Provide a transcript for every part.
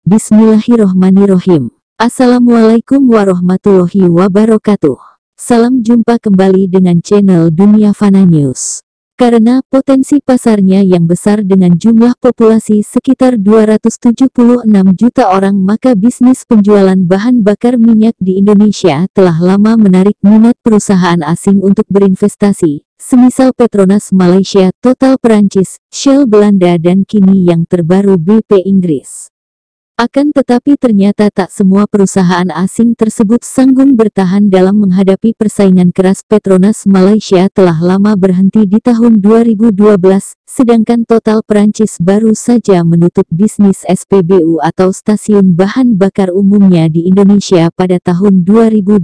Bismillahirrohmanirrohim. Assalamualaikum warahmatullahi wabarakatuh. Salam jumpa kembali dengan channel Dunia Fana News. Karena potensi pasarnya yang besar dengan jumlah populasi sekitar 276 juta orang, maka bisnis penjualan bahan bakar minyak di Indonesia telah lama menarik minat perusahaan asing untuk berinvestasi, semisal Petronas Malaysia, Total Perancis, Shell Belanda, dan kini yang terbaru BP Inggris. Akan tetapi ternyata tak semua perusahaan asing tersebut sanggup bertahan dalam menghadapi persaingan keras. Petronas Malaysia telah lama berhenti di tahun 2012, sedangkan Total Perancis baru saja menutup bisnis SPBU atau stasiun bahan bakar umumnya di Indonesia pada tahun 2021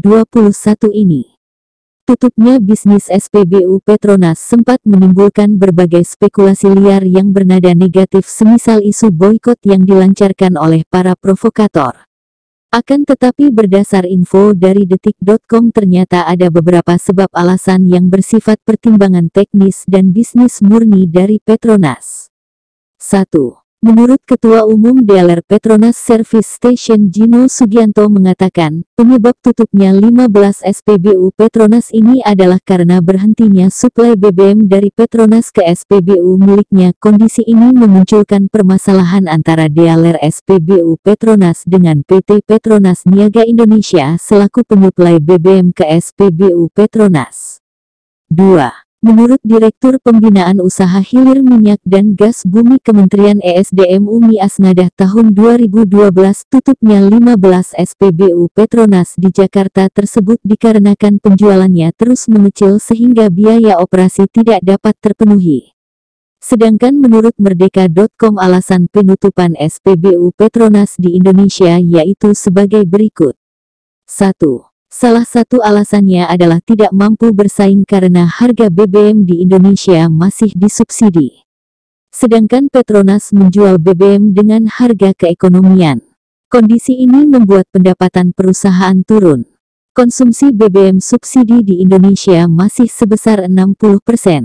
ini. Tutupnya bisnis SPBU Petronas sempat menimbulkan berbagai spekulasi liar yang bernada negatif, semisal isu boikot yang dilancarkan oleh para provokator. Akan tetapi berdasar info dari detik.com, ternyata ada beberapa sebab alasan yang bersifat pertimbangan teknis dan bisnis murni dari Petronas. 1. Menurut Ketua Umum Dealer Petronas Service Station Gino Sugianto mengatakan, penyebab tutupnya 15 SPBU Petronas ini adalah karena berhentinya suplai BBM dari Petronas ke SPBU miliknya. Kondisi ini memunculkan permasalahan antara dealer SPBU Petronas dengan PT Petronas Niaga Indonesia selaku penyuplai BBM ke SPBU Petronas. 2. Menurut Direktur Pembinaan Usaha Hilir Minyak dan Gas Bumi Kementerian ESDM Umi Asnadah, tahun 2012 tutupnya 15 SPBU Petronas di Jakarta tersebut dikarenakan penjualannya terus mengecil sehingga biaya operasi tidak dapat terpenuhi. Sedangkan menurut Merdeka.com alasan penutupan SPBU Petronas di Indonesia yaitu sebagai berikut. 1. Salah satu alasannya adalah tidak mampu bersaing karena harga BBM di Indonesia masih disubsidi. Sedangkan Petronas menjual BBM dengan harga keekonomian. Kondisi ini membuat pendapatan perusahaan turun. Konsumsi BBM subsidi di Indonesia masih sebesar 60%.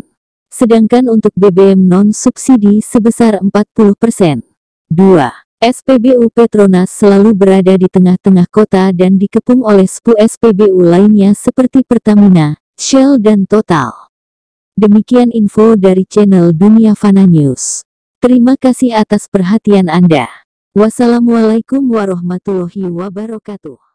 Sedangkan untuk BBM non-subsidi sebesar 40%. 2. SPBU Petronas selalu berada di tengah-tengah kota dan dikepung oleh 10 SPBU lainnya seperti Pertamina, Shell, dan Total. Demikian info dari channel Dunia Fana News. Terima kasih atas perhatian Anda. Wassalamualaikum warahmatullahi wabarakatuh.